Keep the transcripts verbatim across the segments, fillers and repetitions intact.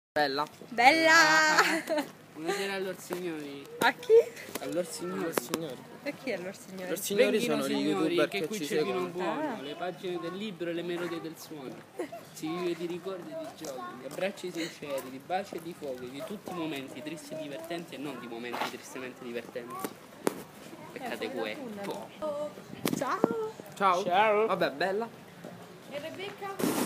Bella. Bella! Buonasera allor signori. A chi? Allor signori. Allor signori. E chi è lor signore? Allor signori Venghino sono gli signori, youtuber che che qui ci c'è il vino seguono. buono, Ah. le pagine del libro e le melodie del suono. Si vive di ricordi e di giochi, di abbracci sinceri, di baci e di fuochi, di tutti i momenti tristi e divertenti e non di momenti tristemente divertenti. Peccate que. Ciao! Ciao. Ciao. Vabbè, bella. E Rebecca?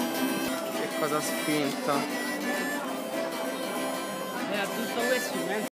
Che cosa spinta. E a tutto questo